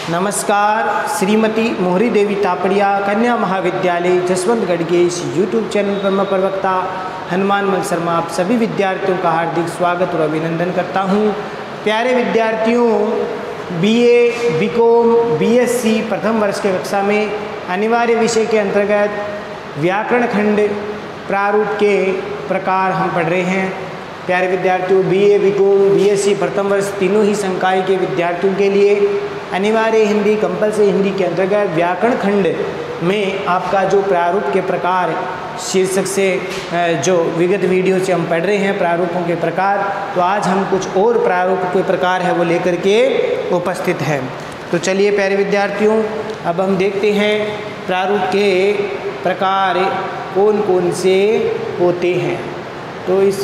नमस्कार। श्रीमती मोहरी देवी तापड़िया कन्या महाविद्यालय जसवंतगढ़ के इस यूट्यूब चैनल पर मैं प्रवक्ता हनुमान मल शर्मा आप सभी विद्यार्थियों का हार्दिक स्वागत और अभिनंदन करता हूं। प्यारे विद्यार्थियों, बीए, बीकॉम, बीएससी प्रथम वर्ष के कक्षा में अनिवार्य विषय के अंतर्गत व्याकरण खंड प्रारूप के प्रकार हम पढ़ रहे हैं। प्यारे विद्यार्थियों, बीए, बीकॉम, बीएससी प्रथम वर्ष तीनों ही संकाय के विद्यार्थियों के लिए अनिवार्य हिंदी कंपलसरी हिंदी के अंतर्गत व्याकरण खंड में आपका जो प्रारूप के प्रकार शीर्षक से जो विगत वीडियो से हम पढ़ रहे हैं प्रारूपों के प्रकार, तो आज हम कुछ और प्रारूप के प्रकार है वो लेकर के उपस्थित हैं। तो चलिए प्यारे विद्यार्थियों, अब हम देखते हैं प्रारूप के प्रकार कौन कौन से होते हैं। तो इस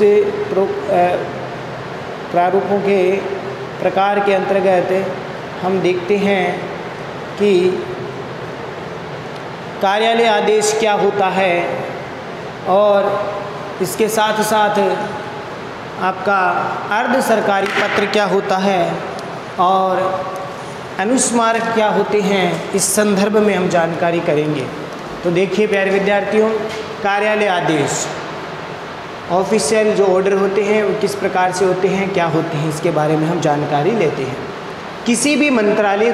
प्रारूपों के प्रकार के अंतर्गत हम देखते हैं कि कार्यालय आदेश क्या होता है और इसके साथ साथ आपका अर्ध सरकारी पत्र क्या होता है और अनुस्मारक क्या होते हैं, इस संदर्भ में हम जानकारी करेंगे। तो देखिए प्यारे विद्यार्थियों, कार्यालय आदेश ऑफिशियल जो ऑर्डर होते हैं वो किस प्रकार से होते हैं, क्या होते हैं, इसके बारे में हम जानकारी लेते हैं। किसी भी मंत्रालय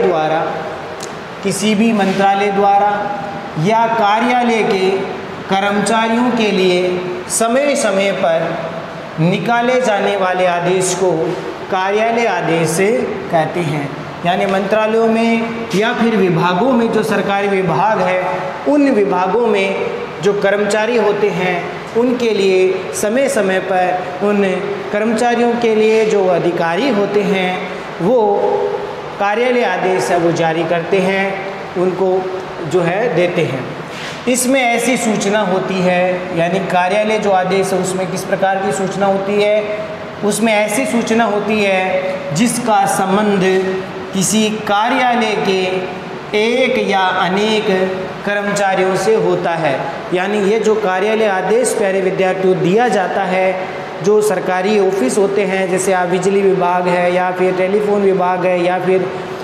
द्वारा या कार्यालय के कर्मचारियों के लिए समय समय पर निकाले जाने वाले आदेश को कार्यालय आदेश कहते हैं। यानी मंत्रालयों में या फिर विभागों में जो सरकारी विभाग है, उन विभागों में जो कर्मचारी होते हैं उनके लिए समय समय पर उन कर्मचारियों के लिए जो अधिकारी होते हैं वो कार्यालय आदेश है वो जारी करते हैं, उनको जो है देते हैं। इसमें ऐसी सूचना होती है, यानी कार्यालय जो आदेश है उसमें किस प्रकार की सूचना होती है, उसमें ऐसी सूचना होती है जिसका संबंध किसी कार्यालय के एक या अनेक कर्मचारियों से होता है। यानी ये जो कार्यालय आदेश प्यारे विद्यार्थियों दिया जाता है, जो सरकारी ऑफिस होते हैं, जैसे आप बिजली विभाग है या फिर टेलीफोन विभाग है या फिर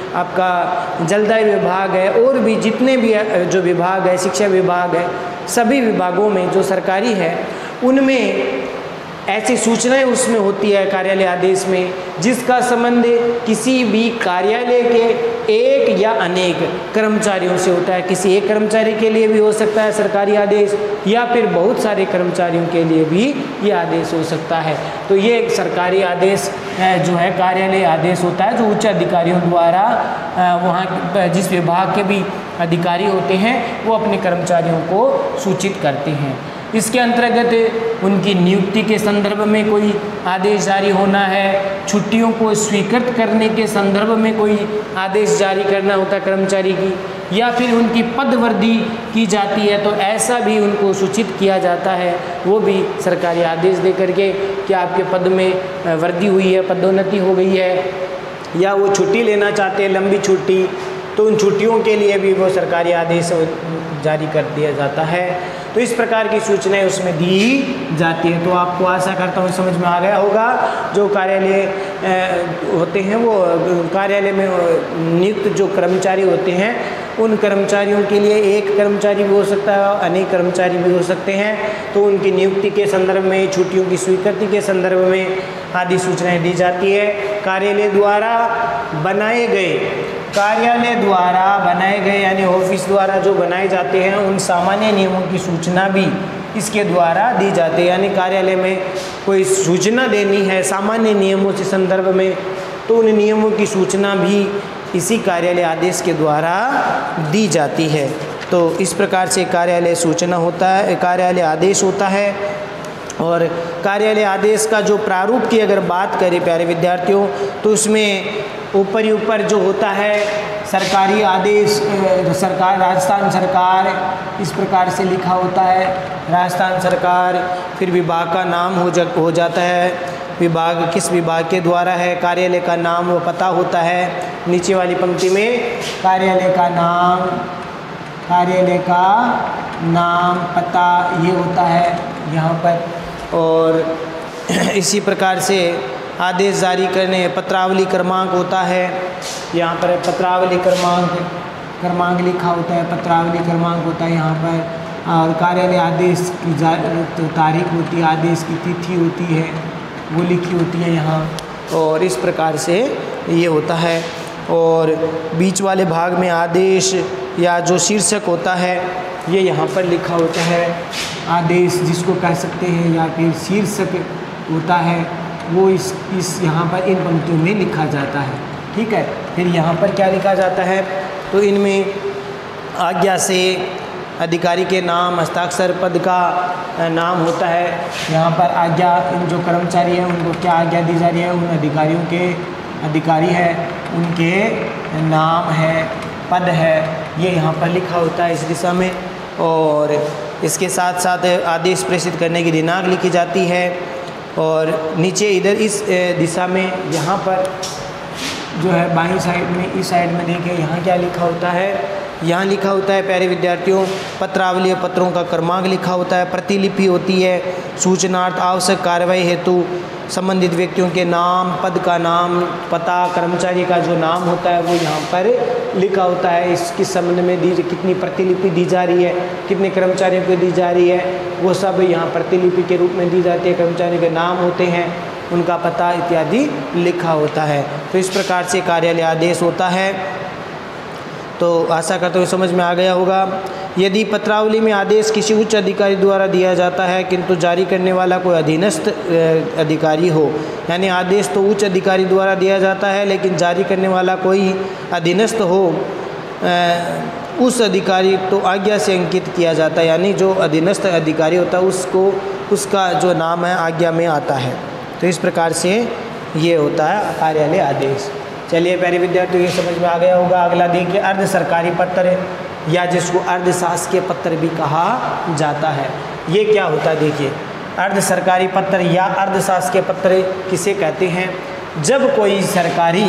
आपका जलदाय विभाग है और भी जितने भी जो विभाग है, शिक्षा विभाग है, सभी विभागों में जो सरकारी है उनमें ऐसी सूचनाएं उसमें होती है कार्यालय आदेश में, जिसका संबंध किसी भी कार्यालय के एक या अनेक कर्मचारियों से होता है। किसी एक कर्मचारी के लिए भी हो सकता है सरकारी आदेश या फिर बहुत सारे कर्मचारियों के लिए भी ये आदेश हो सकता है। तो ये एक सरकारी आदेश जो है कार्यालय आदेश होता है, जो उच्च अधिकारियों द्वारा वहाँ जिस विभाग के भी अधिकारी होते हैं वो अपने कर्मचारियों को सूचित करते हैं। इसके अंतर्गत उनकी नियुक्ति के संदर्भ में कोई आदेश जारी होना है, छुट्टियों को स्वीकृत करने के संदर्भ में कोई आदेश जारी करना होता है कर्मचारी की, या फिर उनकी पदवृद्धि की जाती है तो ऐसा भी उनको सूचित किया जाता है, वो भी सरकारी आदेश दे करके कि आपके पद में वृद्धि हुई है, पदोन्नति हो गई है, या वो छुट्टी लेना चाहते हैं लंबी छुट्टी, तो उन छुट्टियों के लिए भी वो सरकारी आदेश जारी कर दिया जाता है। तो इस प्रकार की सूचनाएं उसमें दी जाती है। तो आपको आशा करता हूँ समझ में आ गया होगा। जो कार्यालय होते हैं वो कार्यालय में नियुक्त जो कर्मचारी होते हैं उन कर्मचारियों के लिए एक कर्मचारी भी हो सकता है, अनेक कर्मचारी भी हो सकते हैं। तो उनकी नियुक्ति के संदर्भ में, छुट्टियों की स्वीकृति के संदर्भ में आदि सूचनाएं दी जाती है। कार्यालय द्वारा बनाए गए यानी ऑफिस द्वारा जो बनाए जाते हैं उन सामान्य नियमों की सूचना भी इसके द्वारा दी जाती है। यानी कार्यालय में कोई सूचना देनी है सामान्य नियमों के संदर्भ में, तो उन नियमों की सूचना भी इसी कार्यालय आदेश के द्वारा दी जाती है। तो इस प्रकार से कार्यालय सूचना होता है, कार्यालय आदेश होता है। और कार्यालय आदेश का जो प्रारूप की अगर बात करें प्यारे विद्यार्थियों, तो उसमें ऊपर जो होता है सरकारी आदेश, राजस्थान सरकार इस प्रकार से लिखा होता है, राजस्थान सरकार, फिर विभाग का नाम हो जाता है, विभाग किस विभाग के द्वारा है, कार्यालय का नाम वो पता होता है। नीचे वाली पंक्ति में कार्यालय का नाम पता ये होता है यहाँ पर। और इसी प्रकार से आदेश जारी करने, पत्रावली क्रमांक होता है, यहाँ पर पत्रावली क्रमांक लिखा होता है, पत्रावली क्रमांक होता है यहाँ पर, और कार्यालय आदेश की तारीख होती है, आदेश की तिथि होती है, वो लिखी होती है यहाँ, और इस प्रकार से ये होता है। और बीच वाले भाग में आदेश या जो शीर्षक होता है ये यहाँ पर लिखा होता है, आदेश जिसको कह सकते हैं या फिर शीर्षक होता है, वो इस यहाँ पर इन पंक्तियों में लिखा जाता है। ठीक है, फिर यहाँ पर क्या लिखा जाता है, तो इनमें आज्ञा से अधिकारी के नाम, हस्ताक्षर, पद का नाम होता है। यहाँ पर आज्ञा, जो कर्मचारी हैं उनको क्या आज्ञा दी जा रही है, उन अधिकारियों के अधिकारी है उनके नाम है, पद है, ये यहाँ पर लिखा होता है इस दिशा में। और इसके साथ साथ आदेश प्रेषित करने की दिनांक लिखी जाती है। और नीचे इधर इस दिशा में यहाँ पर जो है बाईं साइड में, इस साइड में देखिए यहाँ क्या लिखा होता है, यहाँ लिखा होता है प्यारे विद्यार्थियों, पत्रावली और पत्रों का क्रमांक लिखा होता है, प्रतिलिपि होती है, सूचनार्थ आवश्यक कार्रवाई हेतु संबंधित व्यक्तियों के नाम, पद का नाम, पता, कर्मचारी का जो नाम होता है वो यहाँ पर लिखा होता है। इसके संबंध में कितनी प्रतिलिपि दी जा रही है, कितने कर्मचारियों को दी जा रही है, वो सब यहाँ प्रतिलिपि के रूप में दी जाती है। कर्मचारियों के नाम होते हैं, उनका पता इत्यादि लिखा होता है। तो इस प्रकार से कार्यालय आदेश होता है। तो आशा करता हूँ समझ में आ गया होगा। यदि पत्रावली में आदेश किसी उच्च अधिकारी द्वारा दिया जाता है किंतु जारी करने वाला कोई अधीनस्थ अधिकारी हो, यानी आदेश तो उच्च अधिकारी द्वारा दिया जाता है लेकिन जारी करने वाला कोई अधीनस्थ हो, उस अधिकारी तो आज्ञा से अंकित किया जाता है, यानी जो अधीनस्थ अधिकारी होता है उसको, उसका जो नाम है आज्ञा में आता है। तो इस प्रकार से ये होता है कार्यालय आदेश। चलिए प्यारे विद्यार्थियों, ये समझ में आ गया होगा। अगला देखिए, अर्ध सरकारी पत्र या जिसको अर्ध शासकीय पत्र भी कहा जाता है। ये क्या होता है देखिए, अर्ध सरकारी पत्र या अर्ध शासकीय पत्र किसे कहते हैं? जब कोई सरकारी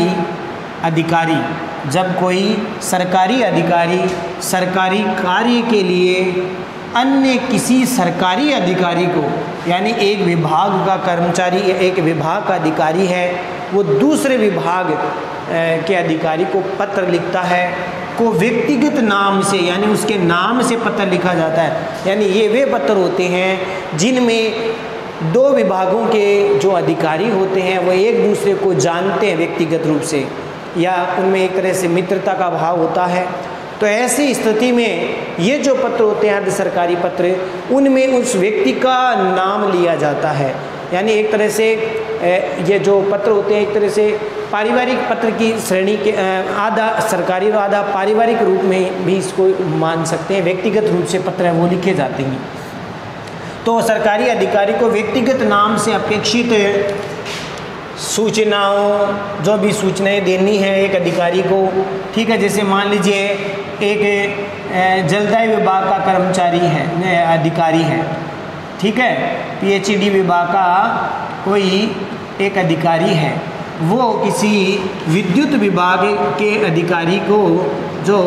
अधिकारी सरकारी कार्य के लिए अन्य किसी सरकारी अधिकारी को, यानी एक विभाग का कर्मचारी, एक विभाग का अधिकारी है, वो दूसरे विभाग के अधिकारी को पत्र लिखता है, को व्यक्तिगत नाम से, यानी उसके नाम से पत्र लिखा जाता है। यानी ये वे पत्र होते हैं जिनमें दो विभागों के जो अधिकारी होते हैं वो एक दूसरे को जानते हैं व्यक्तिगत रूप से, या उनमें एक तरह से मित्रता का भाव होता है। तो ऐसी स्थिति में ये जो पत्र होते हैं अर्ध सरकारी पत्र, उनमें उस व्यक्ति का नाम लिया जाता है। यानी एक तरह से ये जो पत्र होते हैं एक तरह से पारिवारिक पत्र की श्रेणी के, आधा सरकारी और आधा पारिवारिक रूप में भी इसको मान सकते हैं। व्यक्तिगत रूप से पत्र है वो लिखे जाते हैं। तो सरकारी अधिकारी को व्यक्तिगत नाम से अपेक्षित सूचनाओं, जो भी सूचनाएं देनी है एक अधिकारी को, ठीक है, जैसे मान लीजिए एक जलदाय विभाग का कर्मचारी है, अधिकारी है, ठीक है, पीएचईडी विभाग का कोई एक अधिकारी है, वो किसी विद्युत विभाग के अधिकारी को, जो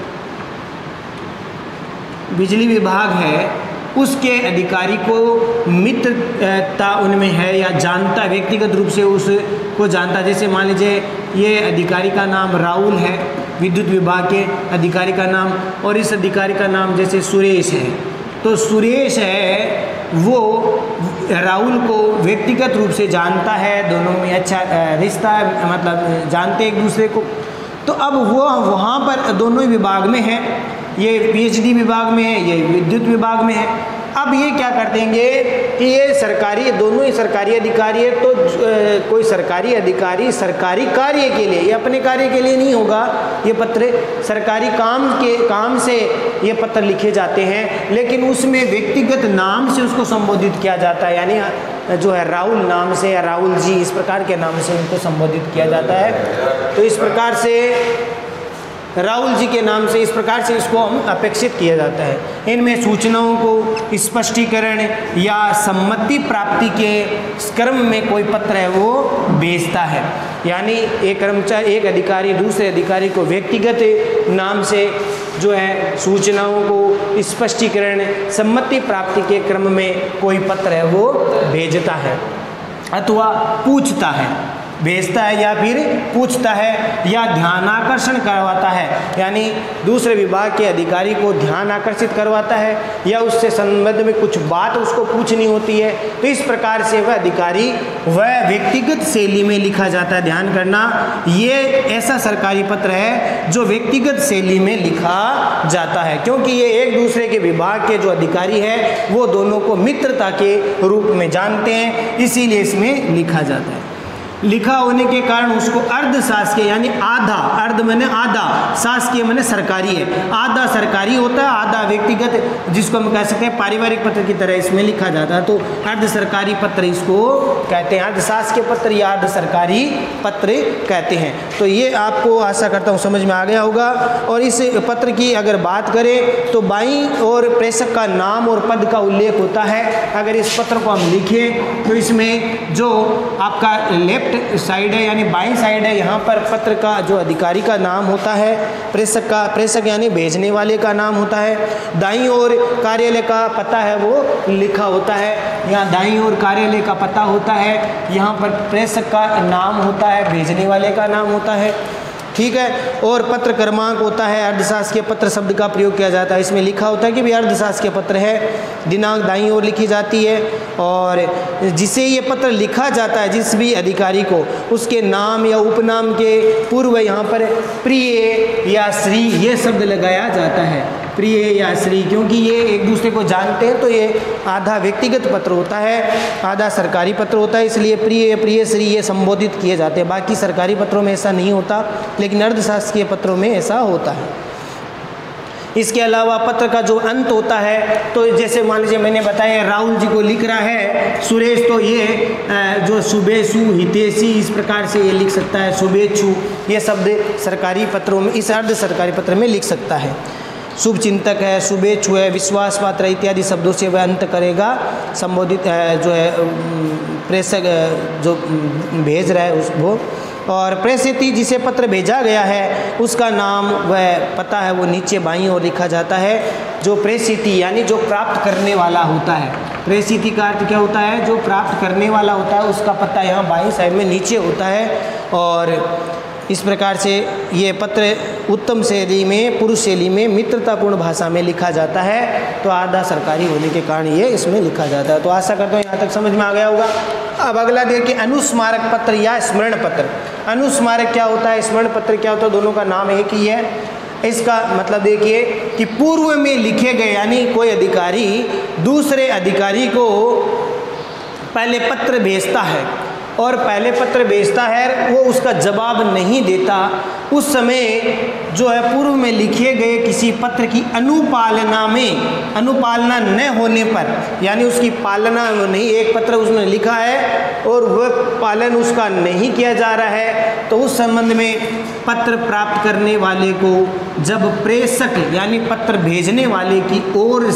बिजली विभाग है उसके अधिकारी को मित्रता उनमें है या जानता, व्यक्तिगत रूप से उसको जानता। जैसे मान लीजिए ये अधिकारी का नाम राहुल है, विद्युत विभाग के अधिकारी का नाम, और इस अधिकारी का नाम जैसे सुरेश है, तो सुरेश है वो राहुल को व्यक्तिगत रूप से जानता है, दोनों में अच्छा रिश्ता है, मतलब जानते एक दूसरे को। तो अब वो वहाँ पर दोनों ही विभाग में है, ये पीएचडी विभाग में है, ये विद्युत विभाग में है। अब ये क्या कर देंगे कि ये सरकारी, दोनों ही सरकारी अधिकारी है, तो कोई सरकारी अधिकारी सरकारी कार्य के लिए, ये अपने कार्य के लिए नहीं होगा, ये पत्र सरकारी काम से ये पत्र लिखे जाते हैं, लेकिन उसमें व्यक्तिगत नाम से उसको संबोधित किया जाता है, यानी जो है राहुल नाम से या राहुल जी इस प्रकार के नाम से उनको संबोधित किया जाता है। तो इस प्रकार से राहुल जी के नाम से, इस प्रकार से इसको हम अपेक्षित किया जाता है। इनमें सूचनाओं को स्पष्टीकरण या सम्मति प्राप्ति के क्रम में कोई पत्र है वो भेजता है, यानी एक कर्मचारी, एक अधिकारी दूसरे अधिकारी को व्यक्तिगत नाम से जो है सूचनाओं को स्पष्टीकरण, सम्मति प्राप्ति के क्रम में कोई पत्र है वो भेजता है। अथवा पूछता है, भेजता है या फिर पूछता है या ध्यान आकर्षण करवाता है, यानी दूसरे विभाग के अधिकारी को ध्यान आकर्षित करवाता है या उससे संबंध में कुछ बात उसको पूछनी होती है, तो इस प्रकार से वह अधिकारी वह व्यक्तिगत शैली में लिखा जाता है। ध्यान करना, ये ऐसा सरकारी पत्र है जो व्यक्तिगत शैली में लिखा जाता है, क्योंकि ये एक दूसरे के विभाग के जो अधिकारी है वो दोनों को मित्रता के रूप में जानते हैं, इसीलिए इसमें लिखा जाता है। लिखा होने के कारण उसको अर्ध शासकीय यानी आधा, अर्ध मैंने आधा, शासकीय मैंने सरकारी है, आधा सरकारी होता है आधा व्यक्तिगत, जिसको हम कह सकते हैं पारिवारिक पत्र की तरह इसमें लिखा जाता है, तो अर्ध सरकारी पत्र इसको कहते हैं, अर्ध शासकीय पत्र या अर्ध सरकारी पत्र कहते हैं। तो ये आपको आशा करता हूँ समझ में आ गया होगा। और इस पत्र की अगर बात करें तो बाईं और प्रेषक का नाम और पद का उल्लेख होता है। अगर इस पत्र को हम लिखें तो इसमें जो आपका लेफ्ट साइड है यानी बाईं साइड है, यहाँ पर पत्र का जो अधिकारी का नाम होता है, प्रेषक यानी भेजने वाले का नाम होता है, दाईं ओर कार्यालय का पता है वो लिखा होता है, यहाँ दाईं ओर कार्यालय का पता होता है, यहाँ पर प्रेषक का नाम होता है, भेजने वाले का नाम होता है, ठीक है। और पत्र क्रमांक होता है, अर्धशासकीय पत्र शब्द का प्रयोग किया जाता है, इसमें लिखा होता है कि भी अर्धशासकीय पत्र है, दिनांक दाईं ओर लिखी जाती है, और जिसे ये पत्र लिखा जाता है जिस भी अधिकारी को, उसके नाम या उपनाम के पूर्व यहाँ पर प्रिय या श्री ये शब्द लगाया जाता है, प्रिय या श्री, क्योंकि ये एक दूसरे को जानते हैं, तो ये आधा व्यक्तिगत पत्र होता है, आधा सरकारी पत्र होता है, इसलिए प्रिय श्री ये संबोधित किए जाते हैं। बाकी सरकारी पत्रों में ऐसा नहीं होता, लेकिन अर्धशासकीय पत्रों में ऐसा होता है। इसके अलावा पत्र का जो अंत होता है, तो जैसे मान लीजिए मैंने बताया राहुल जी को लिख रहा है सुरेश, तो ये जो शुभेच्छु हितेशी इस प्रकार से ये लिख सकता है, शुभेच्छु ये शब्द सरकारी पत्रों में, इस अर्ध सरकारी पत्र में लिख सकता है। शुभ चिंतक है, शुभेच्छु है, विश्वास पात्र इत्यादि शब्दों से वह अंत करेगा, संबोधित जो है प्रेषक जो भेज रहा है उसको। और प्रेषिती जिसे पत्र भेजा गया है उसका नाम वह पता है वो नीचे बाईं ओर लिखा जाता है। जो प्रेषिती यानी जो प्राप्त करने वाला होता है, प्रेषिती का अर्थ क्या होता है, जो प्राप्त करने वाला होता है उसका पता यहाँ बाईं साइड में नीचे होता है। और इस प्रकार से ये पत्र उत्तम शैली में, पुरुष शैली में, मित्रतापूर्ण भाषा में लिखा जाता है, तो आधा सरकारी होने के कारण ये इसमें लिखा जाता है। तो आशा करता हूँ यहाँ तक समझ में आ गया होगा। अब अगला देखिए अनुस्मारक पत्र या स्मरण पत्र। अनुस्मारक क्या होता है, स्मरण पत्र क्या होता है, दोनों का नाम एक ही है। इसका मतलब देखिए कि पूर्व में लिखे गए, यानी कोई अधिकारी दूसरे अधिकारी को पहले पत्र भेजता है और पहले पत्र भेजता है, वो उसका जवाब नहीं देता, उस समय जो है पूर्व में लिखे गए किसी पत्र की अनुपालना में, अनुपालना न होने पर, यानी उसकी पालना नहीं, एक पत्र उसने लिखा है और वह पालन उसका नहीं किया जा रहा है, तो उस संबंध में पत्र प्राप्त करने वाले को जब प्रेषक यानी पत्र भेजने वाले की ओर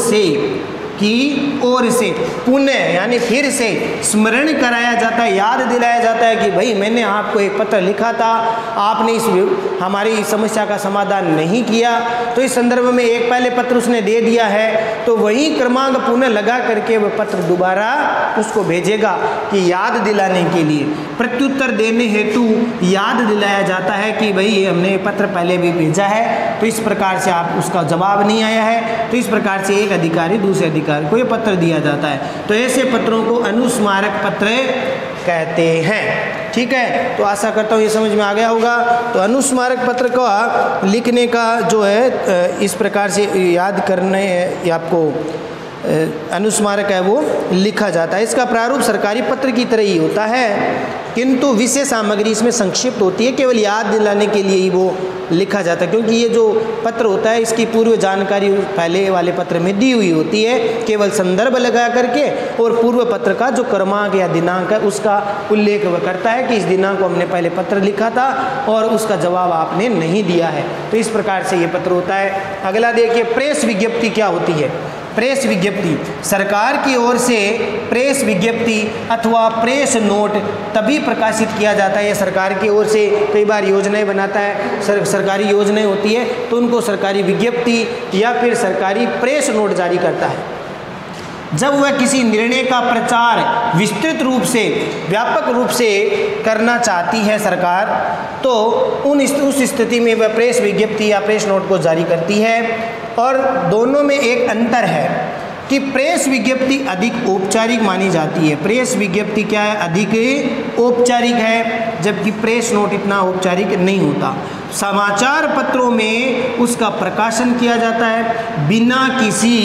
से पुनः यानी फिर से स्मरण कराया जाता है, याद दिलाया जाता है कि भाई मैंने आपको एक पत्र लिखा था, आपने इस हमारी समस्या का समाधान नहीं किया, तो इस संदर्भ में एक पहले पत्र उसने दे दिया है, तो वही क्रमांक पुनः लगा करके वह पत्र दोबारा उसको भेजेगा कि याद दिलाने के लिए, प्रत्युत्तर देने हेतु याद दिलाया जाता है कि भाई हमने पत्र पहले भी भेजा है, तो इस प्रकार से आप उसका जवाब नहीं आया है, तो इस प्रकार से एक अधिकारी दूसरे अधिकारी को ये पत्र दिया जाता है। तो ऐसे पत्रों को अनुस्मारक पत्र कहते हैं। ठीक है, तो आशा करता हूँ ये समझ में आ गया होगा। तो अनुस्मारक पत्र का लिखने का जो है इस प्रकार से याद करने आपको अनुस्मारक है वो लिखा जाता है। इसका प्रारूप सरकारी पत्र की तरह ही होता है, किंतु विषय सामग्री इसमें संक्षिप्त होती है, केवल याद दिलाने के लिए ही वो लिखा जाता है, क्योंकि ये जो पत्र होता है इसकी पूर्व जानकारी पहले वाले पत्र में दी हुई होती है, केवल संदर्भ लगा करके, और पूर्व पत्र का जो क्रमांक या दिनांक है उसका उल्लेख वह करता है कि इस दिनांक को हमने पहले पत्र लिखा था और उसका जवाब आपने नहीं दिया है। तो इस प्रकार से ये पत्र होता है। अगला देखिए प्रेस विज्ञप्ति क्या होती है। प्रेस विज्ञप्ति सरकार की ओर से प्रेस विज्ञप्ति अथवा प्रेस नोट तभी प्रकाशित किया जाता है, या सरकार की ओर से कई बार योजनाएं बनाता है, सरकारी योजनाएं होती है तो उनको सरकारी विज्ञप्ति या फिर सरकारी प्रेस नोट जारी करता है। जब वह किसी निर्णय का प्रचार विस्तृत रूप से, व्यापक रूप से करना चाहती है सरकार, तो उस स्थिति में वह प्रेस विज्ञप्ति या प्रेस नोट को जारी करती है। और दोनों में एक अंतर है कि प्रेस विज्ञप्ति अधिक औपचारिक मानी जाती है। प्रेस विज्ञप्ति क्या है? अधिक औपचारिक है, जबकि प्रेस नोट इतना औपचारिक नहीं होता। समाचार पत्रों में उसका प्रकाशन किया जाता है बिना किसी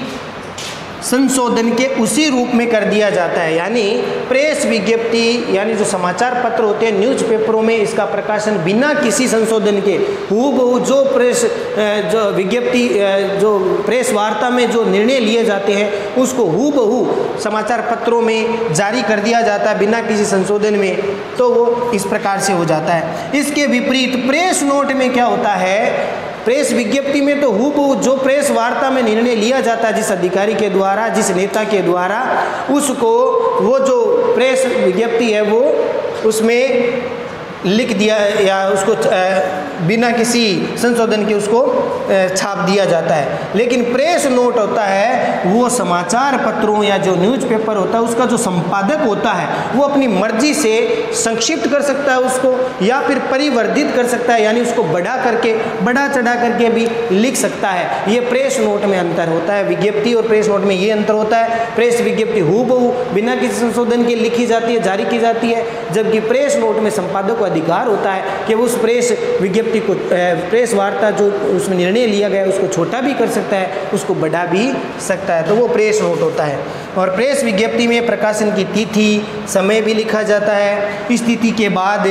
संशोधन के, उसी रूप में कर दिया जाता है। यानी प्रेस विज्ञप्ति यानी जो समाचार पत्र होते हैं, न्यूज़पेपरों में इसका प्रकाशन बिना किसी संशोधन के हूबहू जो प्रेस जो विज्ञप्ति जो प्रेस वार्ता में जो निर्णय लिए जाते हैं उसको हूबहू समाचार पत्रों में जारी कर दिया जाता है बिना किसी संशोधन में, तो वो इस प्रकार से हो जाता है। इसके विपरीत प्रेस नोट में क्या होता है? प्रेस विज्ञप्ति में तो हूबहू जो प्रेस वार्ता में निर्णय लिया जाता है जिस अधिकारी के द्वारा, जिस नेता के द्वारा, उसको वो जो प्रेस विज्ञप्ति है वो उसमें लिख दिया या उसको बिना किसी संशोधन के उसको छाप दिया जाता है। लेकिन प्रेस नोट होता है वो समाचार पत्रों या जो न्यूज़पेपर होता है उसका जो संपादक होता है वो अपनी मर्जी से संक्षिप्त कर सकता है उसको, या फिर परिवर्धित कर सकता है, यानी उसको बढ़ा चढ़ा करके भी लिख सकता है। ये प्रेस नोट में अंतर होता है। विज्ञप्ति और प्रेस नोट में ये अंतर होता है। प्रेस विज्ञप्ति हूबहू बिना किसी संशोधन के लिखी जाती है, जारी की जाती है, जबकि प्रेस नोट में संपादक को अधिकार होता है कि वो उस प्रेस विज्ञप्ति को, प्रेस वार्ता जो उसमें निर्णय लिया गया है उसको छोटा भी कर सकता है, उसको बढ़ा भी सकता है, तो वो प्रेस नोट होता है। और प्रेस विज्ञप्ति में प्रकाशन की तिथि, समय भी लिखा जाता है। इस तिथि के बाद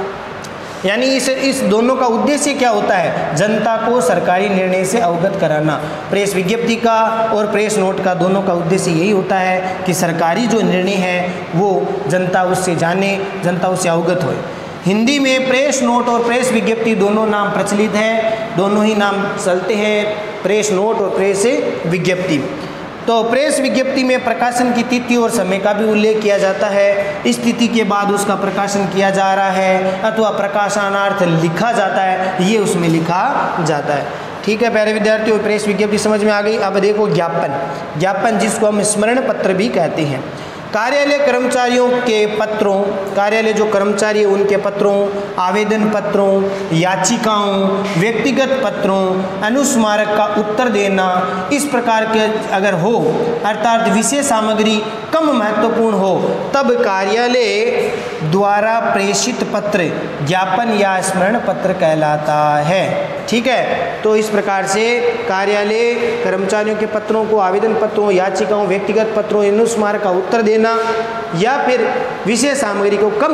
यानी इस दोनों का उद्देश्य क्या होता है? जनता को सरकारी निर्णय से अवगत कराना। प्रेस विज्ञप्ति का और प्रेस नोट का दोनों का उद्देश्य यही होता है कि सरकारी जो निर्णय है वो जनता उससे जाने, जनता उससे अवगत होए। हिंदी में प्रेस नोट और प्रेस विज्ञप्ति दोनों नाम प्रचलित है, दोनों ही नाम चलते हैं, प्रेस नोट और प्रेस विज्ञप्ति। तो प्रेस विज्ञप्ति में प्रकाशन की तिथि और समय का भी उल्लेख किया जाता है। इस तिथि के बाद उसका प्रकाशन किया जा रहा है अथवा प्रकाशनार्थ लिखा जाता है, ये उसमें लिखा जाता है। ठीक है प्यारे विद्यार्थियों, प्रेस विज्ञप्ति समझ में आ गई। अब देखो ज्ञापन जिसको हम स्मरण पत्र भी कहते हैं। कार्यालय कर्मचारियों के पत्रों, कार्यालय जो कर्मचारी है उनके पत्रों, आवेदन पत्रों, याचिकाओं, व्यक्तिगत पत्रों, अनुस्मारक का उत्तर देना, इस प्रकार के अगर हो अर्थात विशेष सामग्री कम महत्वपूर्ण हो तब कार्यालय द्वारा प्रेषित पत्र ज्ञापन या स्मरण पत्र कहलाता है। ठीक है, तो इस प्रकार से कार्यालय कर्मचारियों के पत्रों को, आवेदन पत्रों, याचिकाओं, व्यक्तिगत पत्रों, अनुस्मारक का उत्तर देना या फिर विशेष सामग्री को कम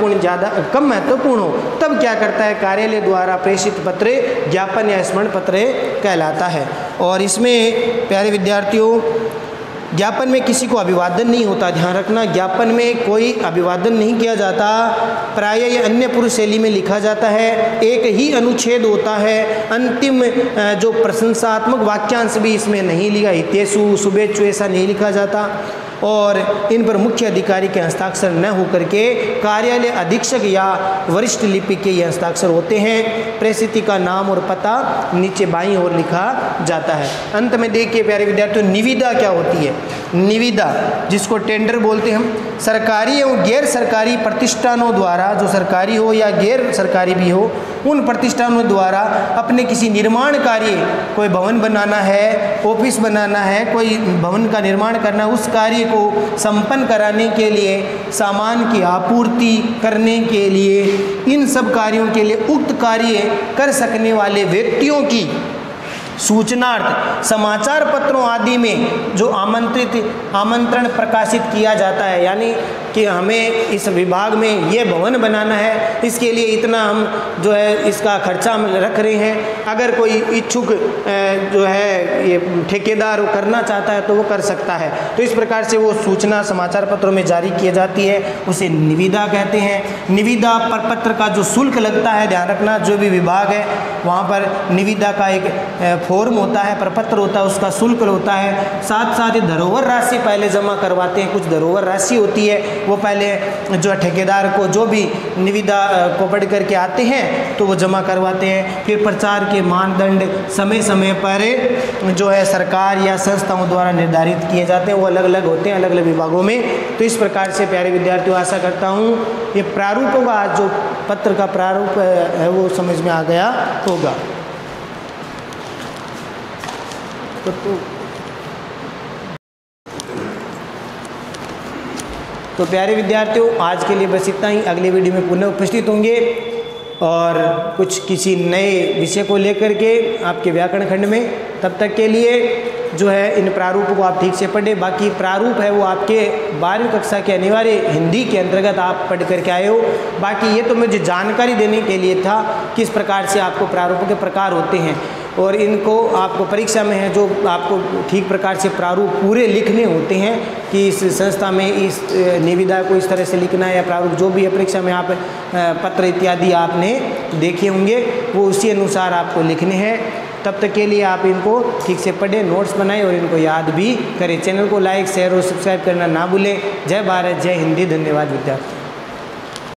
महत्वपूर्ण हो तब क्या करता है? कार्यालय द्वारा प्रेषित पत्र ज्ञापन या स्मरण पत्र कहलाता है। और इसमें प्यारे विद्यार्थियों ज्ञापन में किसी को अभिवादन नहीं होता, ध्यान रखना, ज्ञापन में कोई अभिवादन नहीं किया जाता। प्रायः ये अन्य पुरुष शैली में लिखा जाता है, एक ही अनुच्छेद होता है, अंतिम जो प्रशंसात्मक वाक्यांश भी इसमें नहीं लिखा, हितेशु, शुभेच्छु ऐसा नहीं लिखा जाता। और इन पर मुख्य अधिकारी के हस्ताक्षर न होकर के कार्यालय अधीक्षक या वरिष्ठ लिपिक के ये हस्ताक्षर होते हैं। प्रेषित का नाम और पता नीचे बाईं ओर लिखा जाता है। अंत में देखिए प्यारे विद्यार्थियों, निविदा क्या होती है? निविदा जिसको टेंडर बोलते हैं हम, सरकारी एवं गैर सरकारी प्रतिष्ठानों द्वारा, जो सरकारी हो या गैर सरकारी भी हो, उन प्रतिष्ठानों द्वारा अपने किसी निर्माण कार्य, कोई भवन बनाना है, ऑफिस बनाना है, कोई भवन का निर्माण करना, उस कार्य को संपन्न कराने के लिए, सामान की आपूर्ति करने के लिए, इन सब कार्यों के लिए उक्त कार्य कर सकने वाले व्यक्तियों की सूचनार्थ समाचार पत्रों आदि में जो आमंत्रण प्रकाशित किया जाता है, यानी कि हमें इस विभाग में ये भवन बनाना है, इसके लिए इतना हम जो है इसका खर्चा हम रख रहे हैं। अगर कोई इच्छुक जो है ये ठेकेदार वो करना चाहता है तो वो कर सकता है। तो इस प्रकार से वो सूचना समाचार पत्रों में जारी की जाती है, उसे निविदा कहते हैं। निविदा पर पत्र का जो शुल्क लगता है, ध्यान रखना, जो भी विभाग है वहाँ पर निविदा का एक फॉर्म होता है, प्रपत्र होता है, उसका शुल्क होता है। साथ साथ धरोहर राशि पहले जमा करवाते हैं, कुछ धरोहर राशि होती है वो पहले जो है ठेकेदार को जो भी निविदा को पढ़ करके आते हैं तो वो जमा करवाते हैं। फिर प्रचार के मानदंड समय समय पर जो है सरकार या संस्थाओं द्वारा निर्धारित किए जाते हैं, वो अलग अलग होते हैं अलग अलग विभागों में। तो इस प्रकार से प्यारे विद्यार्थियों आशा करता हूँ ये प्रारूपों का आज जो पत्र का प्रारूप है वो समझ में आ गया होगा। तो प्यारे विद्यार्थियों आज के लिए बस इतना ही। अगले वीडियो में पुनः उपस्थित होंगे और कुछ किसी नए विषय को लेकर के आपके व्याकरण खंड में। तब तक के लिए जो है इन प्रारूपों को आप ठीक से पढ़ें। बाकी प्रारूप है वो आपके 12वीं कक्षा के अनिवार्य हिंदी के अंतर्गत आप पढ़ करके आए हो। बाकी ये तो मुझे जानकारी देने के लिए था किस प्रकार से आपको प्रारूपों के प्रकार होते हैं और इनको आपको परीक्षा में है जो आपको ठीक प्रकार से प्रारूप पूरे लिखने होते हैं कि इस संस्था में इस निविदा को इस तरह से लिखना है या प्रारूप जो भी है परीक्षा में आप पत्र इत्यादि आपने देखे होंगे वो उसी अनुसार आपको लिखने हैं। तब तक के लिए आप इनको ठीक से पढ़ें, नोट्स बनाएं और इनको याद भी करें। चैनल को लाइक शेयर और सब्सक्राइब करना ना भूलें। जय भारत, जय हिंदी। धन्यवाद विद्यार्थी।